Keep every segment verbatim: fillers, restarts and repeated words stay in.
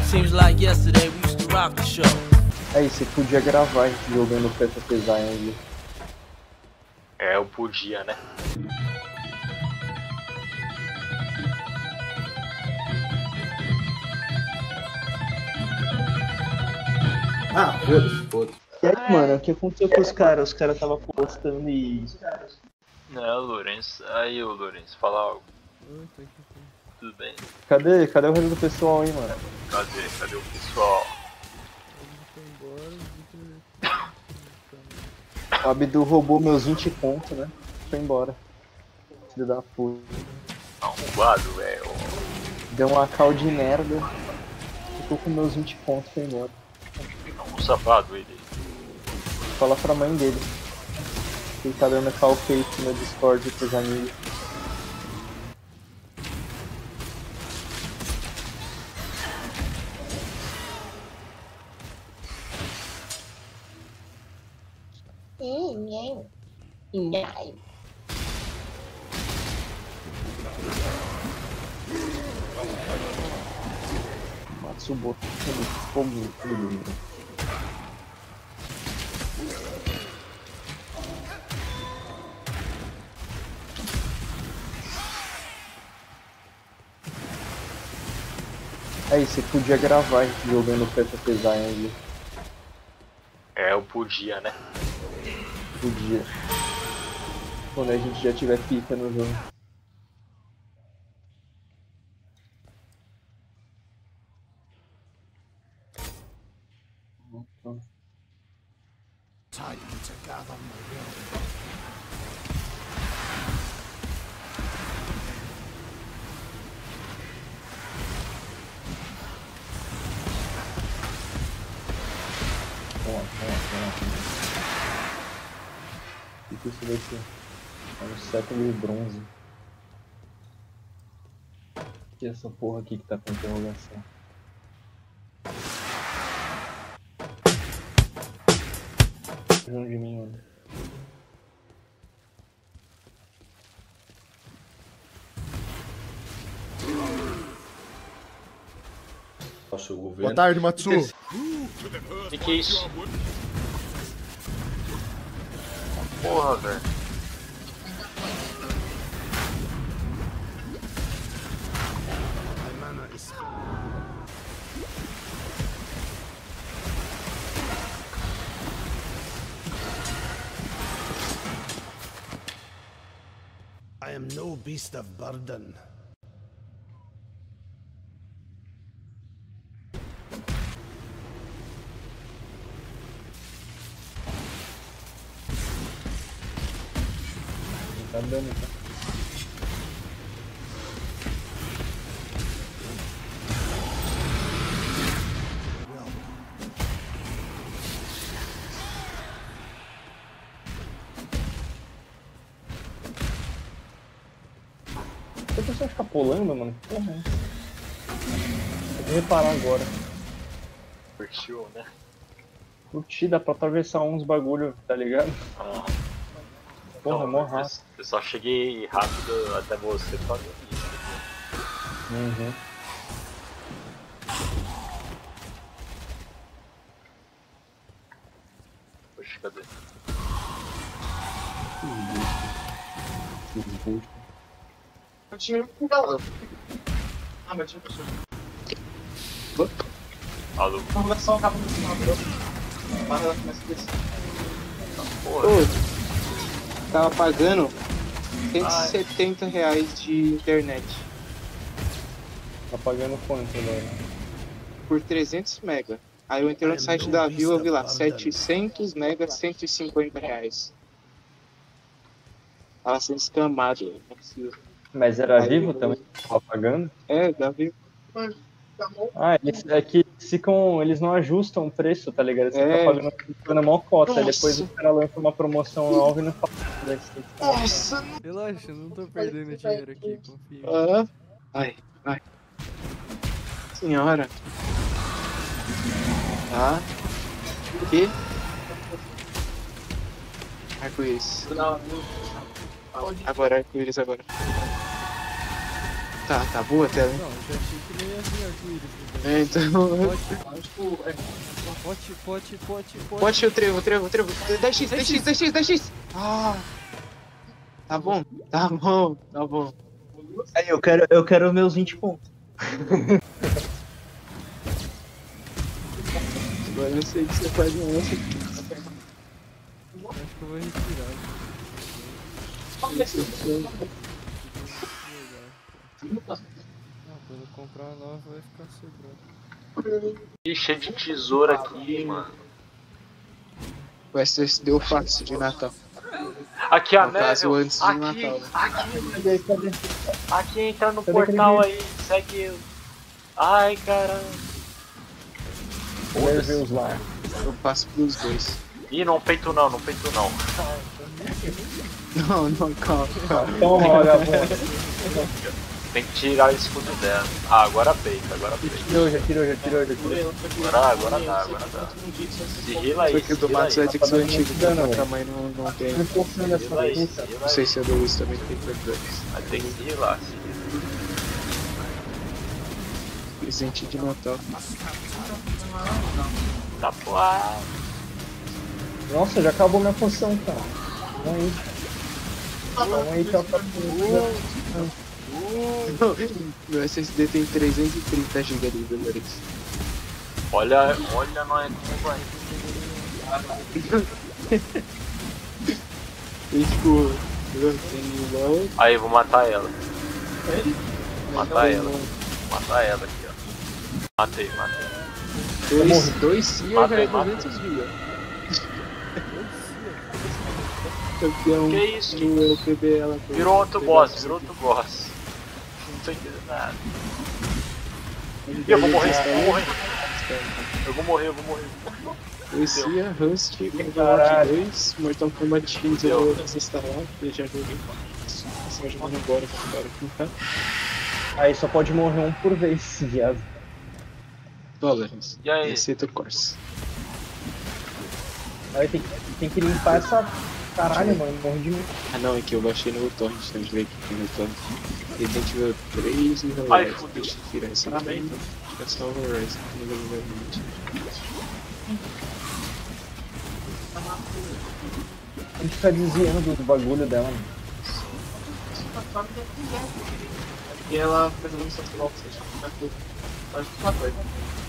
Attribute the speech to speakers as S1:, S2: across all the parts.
S1: Seems like yesterday we used to rock the show.
S2: Aí, você podia gravar a gente jogando Path of Exile ali.
S3: É, eu podia, né?
S4: Ah, foda-se, foda-se.
S2: E aí, mano, o que aconteceu com os caras? Os caras estavam postando e...
S3: Não, Lourenço. Aí, ô Lourenço, fala algo. Tudo bem?
S2: Cadê? Cadê o resto do pessoal aí, mano?
S3: Cadê? Cadê o pessoal?
S2: O Abdu roubou meus vinte pontos, né? Foi embora. Filho da puta.
S3: Arrombado, velho.
S2: Deu uma cal de merda. Ficou com meus vinte pontos e foi embora.
S3: Um safado ele.
S2: Fala pra mãe dele. Ele tá dando cal fake no Discord pros amigos. Matsumoto fogo tudo. Aí, você podia gravar a gente jogando Path of Exile ali.
S3: É, eu podia, né?
S2: Podia. Quando a gente já tiver pica no jogo.
S4: Time to gather my will.
S2: Toma, toma, toma. O que isso vai ser? É um século de bronze. O que é essa porra aqui que tá com interrogação? Junto de mim, mano.
S4: Nossa, o governo.
S5: Boa tarde, Matsu.
S3: O que, que é isso? Porra, velho.
S4: My mana is I am no beast of burden.
S2: Tá dando, tá? Por que você fica pulando, mano? Que porra é essa? Vou reparar agora.
S3: Curtiu, né?
S2: Curti, dá pra atravessar uns bagulho, tá ligado?
S3: Ah.
S2: Porra,
S3: Não,
S2: mó
S3: eu-
S2: rápido.
S3: Eu só cheguei rápido até você fazer isso.
S2: Uhum.
S3: Poxa, cadê?
S6: Eu tinha um galão. Ah, mas tinha pessoa.
S3: Alô?
S6: Uma conversão acaba no final, entendeu? Mas ela começa a descer.
S3: Porra.
S7: Ô, tava pagando cento e setenta reais de internet
S2: Tá pagando quanto agora?
S7: por trezentos mega. Aí eu entrei no site da Vivo, eu vi lá, setecentos mega, cento e cinquenta reais. Tava sendo escamado, não é possível.
S2: Mas era
S7: Aí
S2: vivo
S7: eu-
S2: também? Tava pagando?
S7: É, da Vivo.
S2: Ah, eles, é que eles ficam. Eles não ajustam o preço, tá ligado? Você
S7: É.
S2: tá pagando pagando mó cota, aí depois
S7: Nossa.
S2: o cara lança uma promoção nova e não fala. Daí você tem que pagar.
S7: Nossa!
S5: Relaxa, eu não tô perdendo dinheiro aqui, confia.
S7: Ah. Ai, ai. Senhora. Tá. O quê? Arco-íris. Agora, arco-íris agora. Tá, tá boa a tela, hein?
S5: Não, eu já achei que não ia vir arco-íris.
S7: É, então...
S5: Pote, pote, pote, pote.
S7: Pode o trevo, o trevo, o trevo. dez x, dez x, dez x, dez x. Ah! Tá bom, tá bom, tá bom.
S2: Aí, eu quero, eu quero meus vinte pontos.
S7: Agora eu sei que você faz um lance.
S5: Acho que eu vou retirar. Não, quando eu comprar uma nova vai ficar sobrando.
S3: Ih, cheio de tesoura aqui, mano.
S7: O S S deu fácil de Natal.
S3: Aqui a
S7: No caso,
S3: Neville.
S7: antes de
S3: Aqui,
S7: Natal.
S3: aqui,
S2: Cadê, cadê?
S3: aqui, entra no
S2: Cadê
S3: portal
S2: aquele
S3: aí, segue eu. Ai, caramba.
S2: Levels lá.
S7: Eu passo pros dois.
S3: Ih, não peito não, não peito não.
S7: Não, não, calma, calma.
S2: Toma, vagabundo.
S3: Tem que tirar o escudo dela. Ah, agora peita, agora peita.
S2: Tirou, já tirou, já tirou, já tirou.
S3: Agora, agora dá, agora dá. Se rila aí,
S7: Porque o do
S3: se rila
S7: Matos
S3: aí.
S7: vai ter que ser antigo,
S2: Tá
S7: porque
S2: dando,
S7: a
S2: velho.
S7: tamanho não, não tem.
S2: Não confio nessa
S3: Rila aí,
S2: puta.
S3: se rila
S7: Não
S3: aí.
S7: sei se a do Luiz também tem dois.
S3: Vai ter que se rilar, se rila.
S7: Presente de Natal.
S3: Tá boa.
S2: Nossa, já acabou minha função, cara. Vamos aí. Vamos aí, tá pra
S7: Meu S S D tem trezentos e trinta gigas de memória.
S3: Olha, olha, não é como vai.
S7: Tem tipo. Eu tenho LOL.
S3: Aí, vou matar ela. Matar ela. Matar ela aqui, ó. Matei, matei.
S7: Dois, dois C I A já
S3: Matei,
S7: é duzentos gigas. Campeão
S3: Que isso?
S7: do L P B ela.
S3: Virou outro boss, virou outro boss. Não tô entendendo nada. Ih, eu vou morrer, eu vou morrer. Eu vou morrer, eu vou morrer.
S7: Dois C I A, Rust, Overwatch
S2: Caralho.
S7: dois, Mortal Kombat X eu vou desinstalar, porque já joguei. Só jogando agora, cara, aqui, tá?
S2: Aí só pode morrer um por vez, viado.
S7: Dólares.
S3: E aí?
S7: Receita Corsa.
S2: Aí tem, que- tem que limpar essa. Caralho, mano, morre de mim.
S7: Ah não, é que eu baixei no Torrent, então a gente vê aqui tem no Torrent. Resident Evil três e
S3: Ai,
S7: Horizon.
S3: fudeu.
S7: Deixa eu tirar essa também. Acho que é só o Horizon que não vai muito.
S2: A gente fica desviando do, do bagulho dela, mano.
S6: E ela fez um social, faz uma coisa.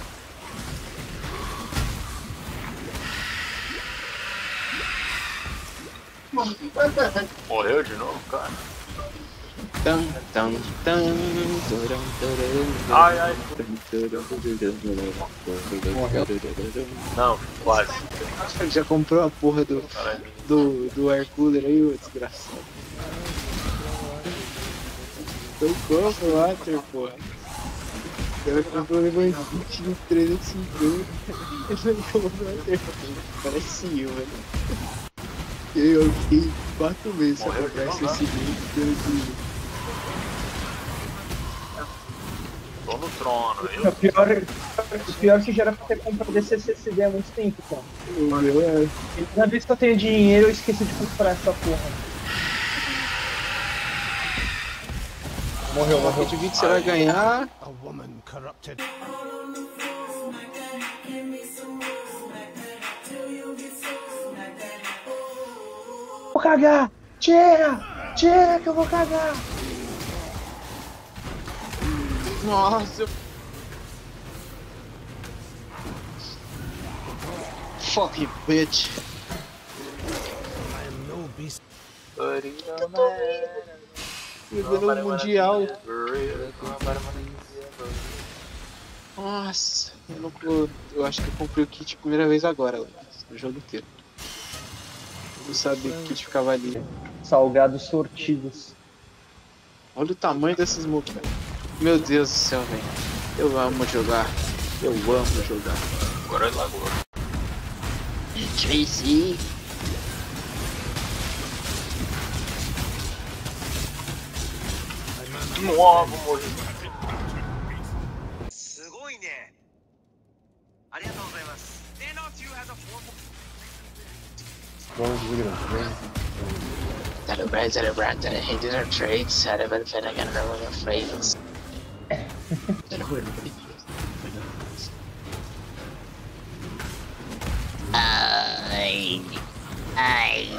S3: Morreu de novo, cara?
S7: Tam, tam, tam, turam, turum,
S3: Ai, ai.
S7: turum, turum,
S3: Não, quase.
S7: Já comprou a porra do,
S3: Caralho.
S7: do, do air cooler aí, ô desgraçado. Eu compro o water, porra. Eu comprou levou em vinte de trezentos e cinquenta. Ele comprou o water. Parece eu, velho. Eu fiquei quatro meses pra
S3: Morreu de
S7: comprar esse
S3: novo,
S7: seguinte pelo que.
S3: Tô no trono,
S2: O
S3: eu.
S2: pior, o pior é que já era pra ter comprado esse S S D há muito tempo, cara.
S7: O meu é.
S2: Toda vez que eu tenho dinheiro, eu esqueço de comprar essa porra. Morreu, morreu.
S7: Rocket Beat você vai ganhar.
S4: A woman corrupted.
S2: Vou cagar! Tira! Tira que eu vou cagar!
S7: Nossa, eu... Fuck you, bitch.
S4: I am no beast.
S7: Jogando no Mundial. Nossa, eu, não, eu, eu acho que eu comprei o kit a primeira vez agora, no jogo inteiro. Eu não sabia que o kit ficava ali.
S2: Salgados sortidos.
S7: Olha o tamanho dessa smoke, velho. Meu Deus do céu, velho. Eu amo jogar. Eu amo jogar.
S3: Agora é lagoa.
S7: Tracy.
S3: Nossa, vou morrer.
S8: すごいね。ありがとうございます。They know you has a form of
S7: Celebrate, celebrate, celebrate, trade, celebrate, celebrate, celebrate, Era ruim, não acredito.
S2: Ai. Ai.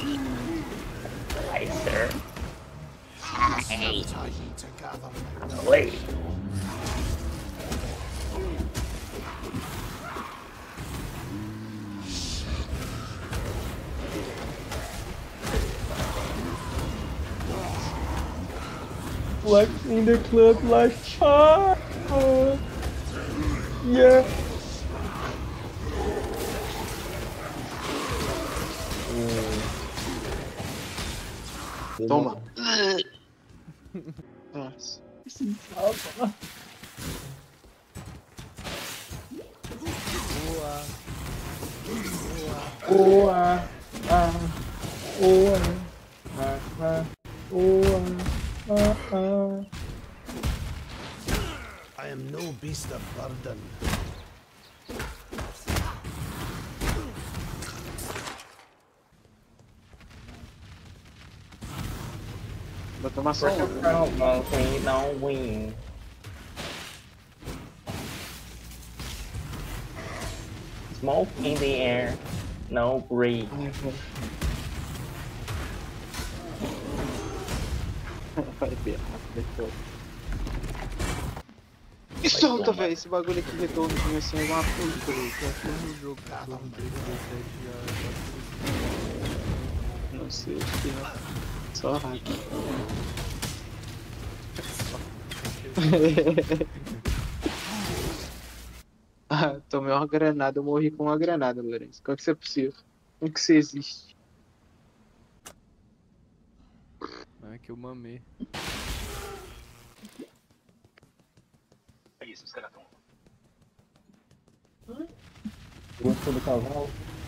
S2: Ai, sir. Ai.
S4: Tie ye together.
S2: Oi. What's in the club like Charles? Yeah.
S7: Toma. Nossa.
S2: Boa. Ah. Boa. Ah. Ah. Boa. Ah. Ah.
S4: I am no beast of burden.
S7: Vou tomar só
S2: Porque o
S7: um.
S2: Crown we don't win. Smoke in the air, no breathe.
S7: Vai ver rápido. Que solta, velho. Esse bagulho aqui redondinho assim é uma puta.
S5: No jogo tá todo dezessete já.
S7: Não sei, acho que não. Só rápido. Ah, tomei uma granada, eu morri com uma granada, Lourenço. Como que isso é possível? Como que isso existe?
S5: É que eu mamei.
S3: É isso, os caras estão.
S2: Gostou do cavalo?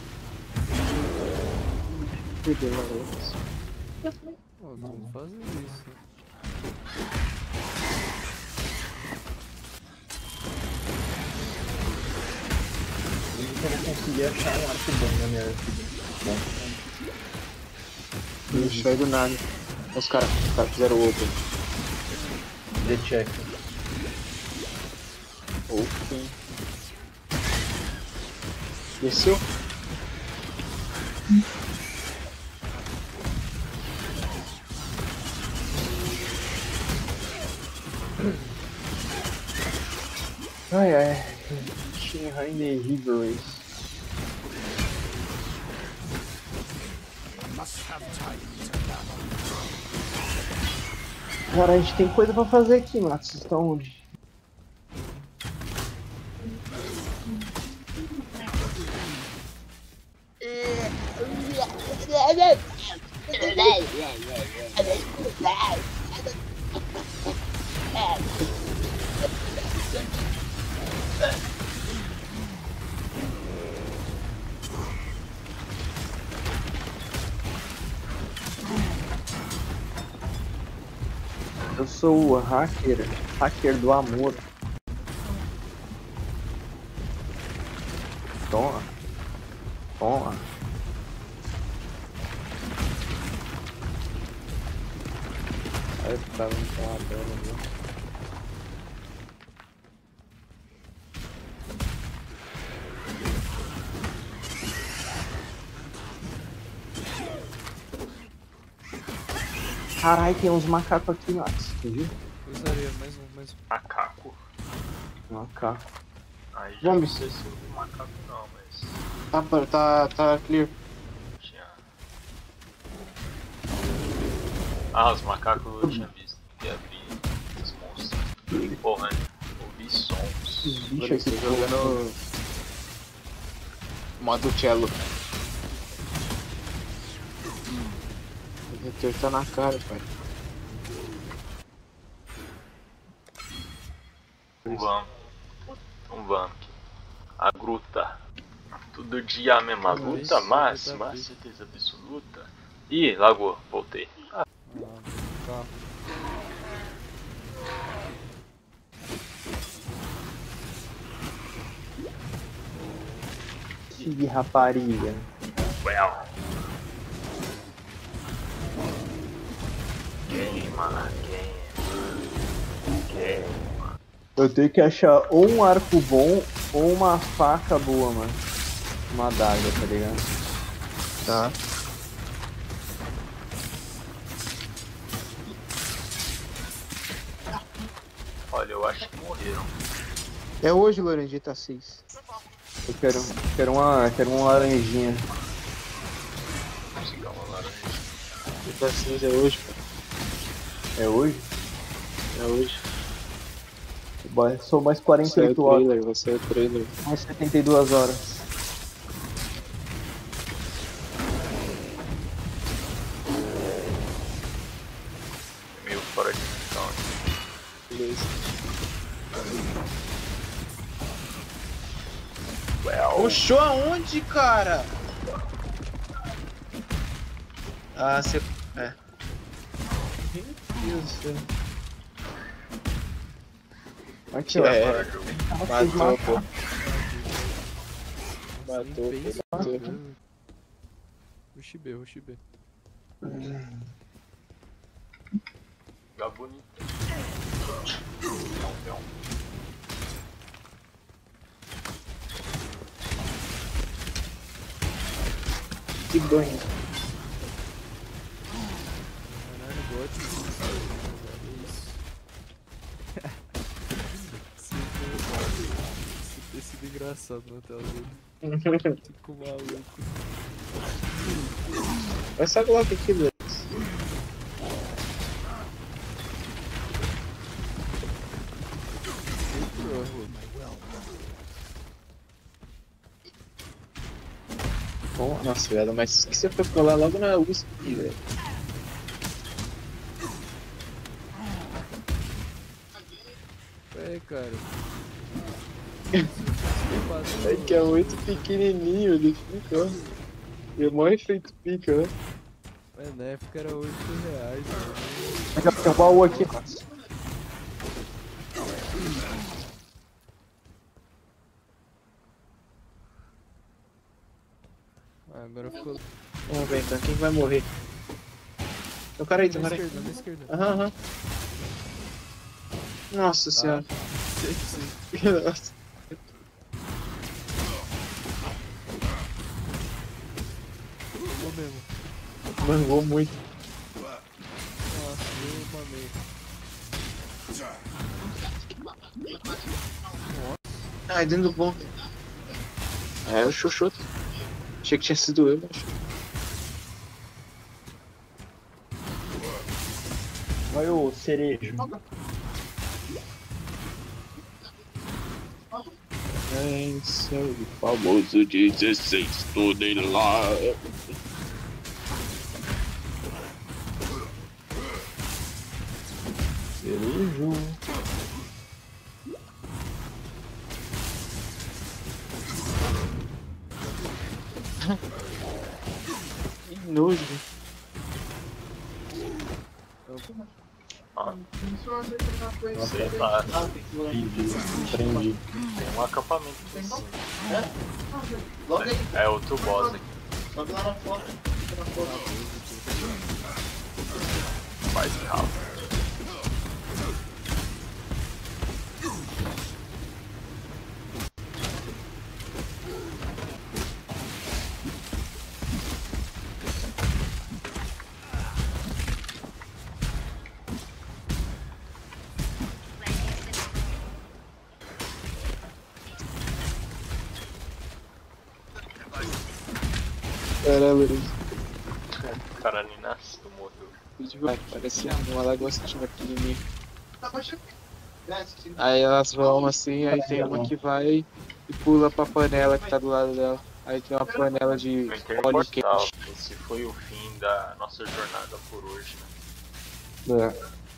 S7: Perdeu, Lourenço.
S5: Pô, como fazer isso?
S2: Eu não consegui achar um arco bom na minha vida.
S7: Não enxergo nada. Os caras os cara fizeram o open.
S2: The check.
S7: Open. Desceu?
S2: Ai ai. Shinraine Riveries.
S4: Must have time to gather.
S2: Cara, a gente tem coisa pra fazer aqui, Matos. Vocês estão onde? Eu sou o hacker, hacker do amor. Toma. Toma. Aí tá uma dano, viu? Caralho, tem uns macacos aqui, Max. Viu?
S5: Usaria mais um, mais um.
S3: Macaco.
S2: Macaco.
S3: Aí já
S2: Vamos.
S3: não sei se o macaco não, mas.
S7: Tá, pa- tá, tá clear.
S3: Tinha. Ah, os macacos eu tinha visto. Que abrir os monstros. Porra, né? Ouvi sons.
S2: Os bichos
S7: Lourenço,
S2: aqui
S7: tô jogando. Modo cello. O retorno tá na cara, pai.
S3: Então vamos. Então vamos. A gruta. Todo dia a mesma
S5: Isso,
S3: luta, máxima,
S5: tá bem.
S3: certeza absoluta. Ih, lagou, voltei.
S5: Ah, carro.
S2: de rapariga.
S3: Well. Queima, queima, queima.
S2: Eu tenho que achar ou um arco bom ou uma faca boa, mano. Uma adaga, tá ligado?
S7: Tá.
S3: Olha, eu acho que morreram.
S7: É hoje, Laranjeta seis.
S2: Eu quero, quero uma. Quero uma laranjinha.
S3: Vou pegar uma laranja.
S7: Jeta seis é hoje, cara.
S2: É hoje?
S7: É hoje.
S2: Vai- Sou mais
S7: Você é o
S2: quarenta e oito horas.
S7: trailer, você é o trailer.
S2: Mais setenta e duas horas.
S3: Meio fora de missão.
S7: Beleza.
S3: Well,
S7: Puxou aonde, cara? Ah, você... É. Meu Deus do céu.
S2: Aqui, ó.
S7: É,
S3: jogo.
S7: matou, pô. Matou,
S5: Nem pensa,
S7: pô. Matou.
S5: né? Rush B, rush B.
S3: Jogar bonito. Não, não.
S7: Que banho.
S5: Caralho, bot. É isso. Se ter sido engraçado na tela dele. Fico maluco.
S7: Vai só coloca aqui, Deus. Nossa, velho, mas que você foi colar logo na U S P, velho?
S5: É, cara.
S7: É que é muito pequenininho, ele fica, ó. E é mó efeito pica, né?
S5: Mas na época era oito reais, mano.
S2: Aqui, ó, tem um baú aqui, mano.
S5: Ah, agora ficou.
S7: Vamos ver então, quem vai morrer? Tem um cara aí, tem um
S5: Na
S7: cara aí.
S5: esquerda, na esquerda.
S7: Aham, aham. Nossa senhora.
S5: Sei, sei.
S7: Nossa.
S5: Pegou mesmo.
S7: Mangou muito.
S5: Nossa, eu mamei.
S7: Ai, dentro do bom. É, o Xoxoto. Achei que tinha sido eu, mas...
S2: Vai o cerejo.
S7: Esse é o famoso dezesseis toneladas.
S2: Cerejo.
S7: Que nojo.
S3: Ah, sei lá.
S2: Prendi.
S3: Tem um acampamento aqui em cima. É outro boss aqui.
S6: Sobe lá na foto. Na foto.
S3: Mais rápido.
S7: Caramba,
S3: Caraninas do morreu.
S7: ele parecia uma lagostinha pequenininha.
S6: Tá baixando.
S7: Aí elas vão assim, aí tem uma que vai e pula pra panela que tá do lado dela. Aí tem uma panela de
S3: Eu entrei no
S7: óleo
S3: portal.
S7: quente.
S3: Esse foi o fim da nossa jornada por hoje, né?
S2: É.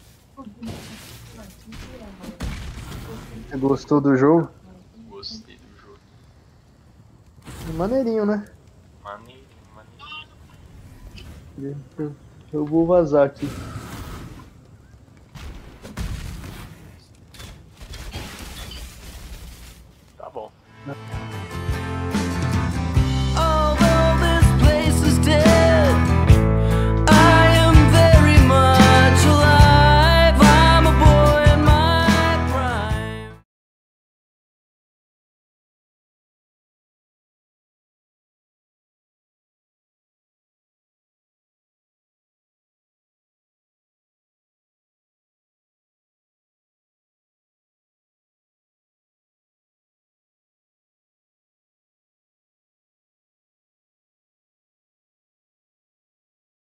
S2: Você gostou do jogo?
S3: Gostei do jogo.
S2: Maneirinho, né?
S3: Maneirinho, maneirinho.
S2: Eu, eu vou vazar aqui.
S3: Tá bom.